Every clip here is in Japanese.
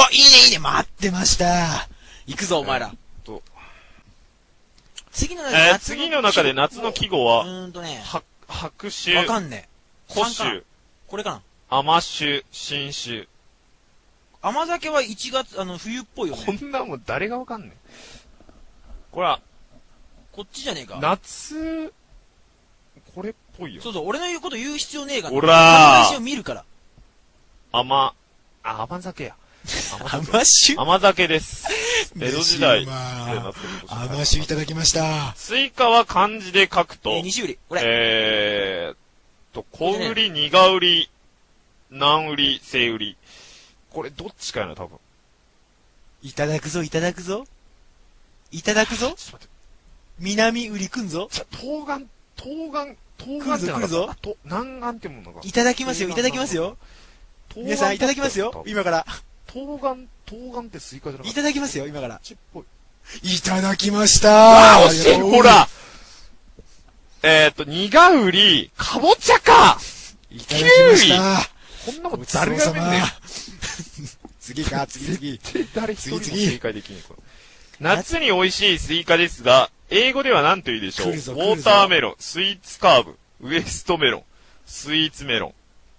いいねいいね、待ってました。行くぞ、お前ら。次の中で夏の季語は、白酒、 わかんねえ。 古酒、 これかな。 甘酒、新酒。 甘酒は1月、冬っぽいよね。 こんなもん誰がわかんねえ。これは、 こっちじゃねえか。 夏、これっぽいよ。 そうそう、俺の言うこと言う必要ねえから。 ほらー。 を見るから。 甘酒や。 甘酒甘酒です。江戸時代。 甘酒いただきました。 スイカは漢字で書くと、 西売り。これ。 小売り、苦売り、南売り、西売り。これどっちかやな、多分。 いただくぞ、いただくぞ。いただくぞ。 ちょっと待って。 南売りくんぞ。 東岸って来るぞ。 南岸ってもんなのか。 いただきますよ、いただきますよ。皆さん、いただきますよ、今から。 東岸ってスイカじゃなかった。 いただきますよ、今から。 いただきましたー。惜しい、ほら。苦売り、かぼちゃか。 いただきました。 こんなもん誰が見んねん。 次。 誰一人も正解できねえ。夏に美味しいスイカですが、英語では何と言うでしょう。ウォーターメロン、スイーツカーブ、ウエストメロン、スイーツメロン。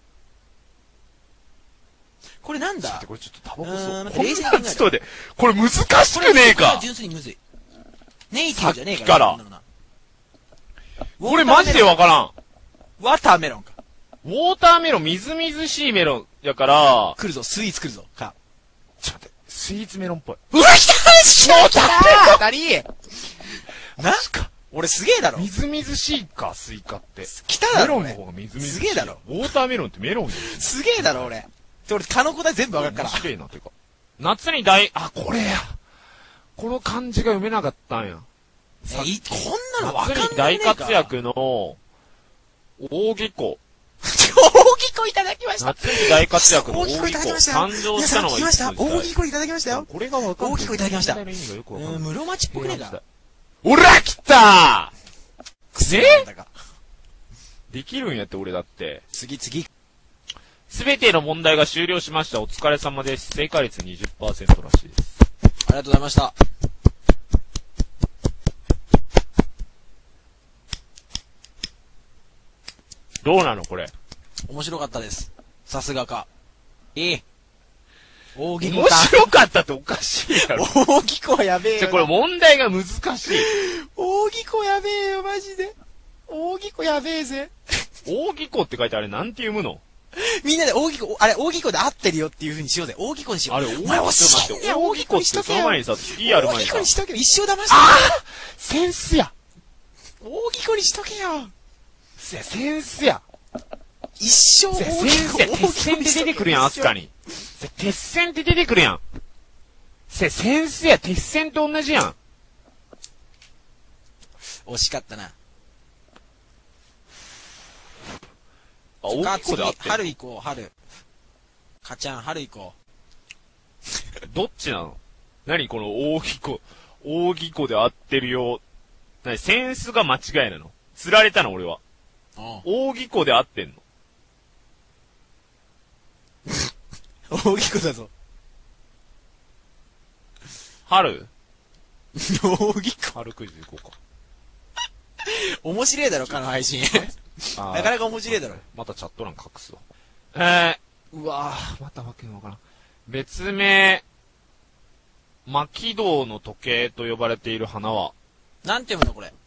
これなんだ？ これちょっとタバコ吸おう。 冷静に考える。 ちょっと待って、これ難しくねえか。 純粋にむずい。ネイティブじゃねえから。これマジでわからん。 ウォーターメロンか。 ウォーターメロン、みずみずしいメロンやから。 来るぞ、スイーツ来るぞ。か。 ちょっと待って、スイーツメロンっぽい。 うわ、来たー！ウォーターメロン当たりなんか俺すげえだろ。 みずみずしいか、スイカって。 来ただろ。 メロンの方がみずみずしい。 すげえだろ。 ウォーターメロンってメロンや。 すげえだろ、俺。俺、蚊の答え全部わかるから。 面白いな、てか。夏にこれや。この漢字が読めなかったんや。 こんなのわかんない。 夏に大活躍の、扇子。 扇子いただきました。 夏に大活躍の扇子いただきました。 誕生したのはいつの時代？ 扇子いただきましたよ。 これがわかんない。 扇子いただきました。室町っぽくねえか。 おら来たーできるんやって俺だって。 次。 すべての問題が終了しました。お疲れ様です。正解率 20% らしいです。 ありがとうございました。 どうなのこれ。 面白かったです。さすがか。扇子面白かったっておかしいやろ。 扇子はやべえよ。 これ問題が難しい。 扇子やべえよ、マジで。扇子やべえぜ。 扇子って書いてあれなんて読むの？ みんなで扇子で合ってるよっていう風にしようぜ。扇子にしよう。 あれ、お前惜しいね。扇子ってその前にさ、次やる前にさ。 扇子にしとけよ。一生騙して。 センスや。 扇子にしとけよ。 センスや。 一生扇子。鉄線って出てくるやん、アスカに。鉄線って出てくるやん。センスや、鉄線と同じやん。 惜しかったな。 扇子であって。 春行こう、春。かちゃん、春行こう。どっちなの？何この扇子で合ってるよ。センスが間違いなの？釣られたの俺は。扇子で合ってんの？ 扇子だぞ。 春扇子春クイズ行こうか。 面白いだろ、この配信。なかなか面白いだろ。 またチャット欄隠すわ。うわぁ、またわけのわからん。別名、魔軌道の時計と呼ばれている花は？ なんて読むのこれ。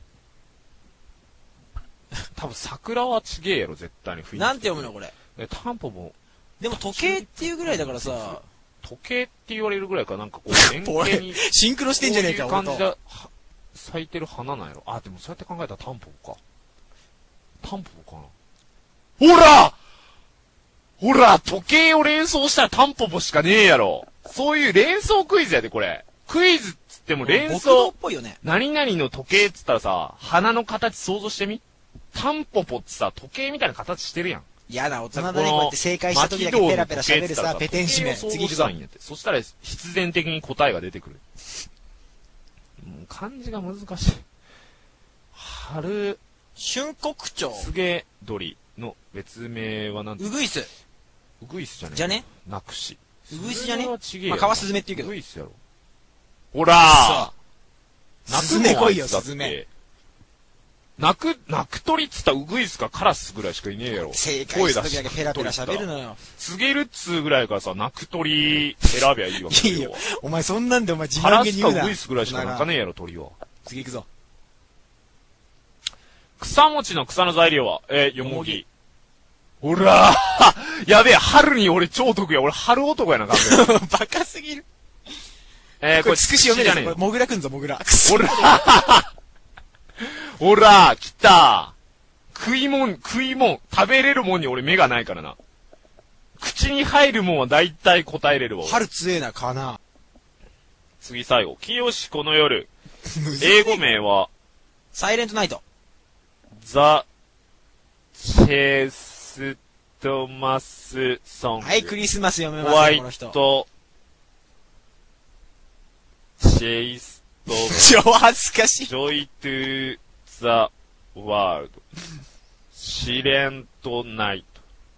多分桜はちげえやろ、絶対に。 なんて読むのこれ。 タンポも。 でも時計っていうぐらいだからさ。 時計って言われるぐらいか、なんかこう、円形に。 シンクロしてんじゃねえか、 こういう感じで、咲いてる花なんやろ。でもそうやって考えたらタンポポか。タンポポかな。ほら時計を連想したらタンポポしかねえやろ。そういう連想クイズやで、これ。クイズっつっても連想。 っぽいよね。 何々の時計っつったらさ、花の形想像してみ？タンポポってさ、時計みたいな形してるやん。 嫌な大人だね、こうやって正解した時だけペラペラ喋るさ、ペテンシメ。次行くぞ。 そしたら必然的に答えが出てくる。もう漢字が難しい。春、 春国鳥。 スゲ鳥の別名は何？ ウグイス。 ウグイスじゃねえ。 じゃね？ なくし。 ウグイスじゃねスズメはちげえよ。 まあ、カワスズメって言うけど。 ウグイスやろ。ほらさスズメ来いよ、スズメ。 鳴く鳥っつったらウグイスかカラスぐらいしかいねえやろ。 正解した時だけペラペラ喋るのよ。 告げるっつうぐらいからさ、鳴く鳥選びゃいいわけよ。 いいよ。お前そんなんでお前自カラ慢げに言うな。 スかウグイスぐらいしか鳴かねえやろ、鳥は。 次行くぞ。 草餅の草の材料は、よもぎ。ほらーやべえ、春に俺超得や。俺春男やな、完全に。 バカすぎる。 これつくし読めないねえこれ、モグラくんぞ、モグラ。 ほらほら来た食いもん、食べれるもんに俺目がないからな。口に入るもんは大体答えれるわ。 春強えな、かな。 次最後。清この夜。英語名は、 サイレントナイト。 ザ・チェストマスソング。 はい、クリスマス読めまホワイすよ、この人。 ト、チェイスト、 超恥ずかしい。 ジョイトゥザ・ワールド。シレントナイト。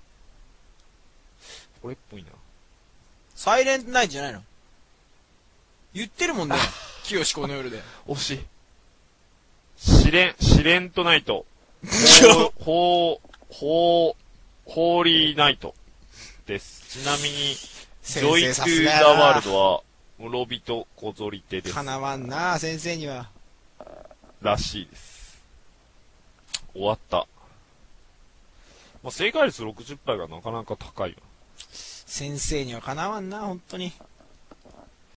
これっぽいな。 サイレントナイトじゃないの？言ってるもんね。清この夜で。 惜しい。シレントナイト。ホーリーナイトです。ちなみに、ジョイトゥザワールドは、諸人小ぞり手です。 かなわんな、先生には。 らしいです。終わった。まあ、正解率 60% がなかなか高いわ。 先生にはかなわんな、本当に。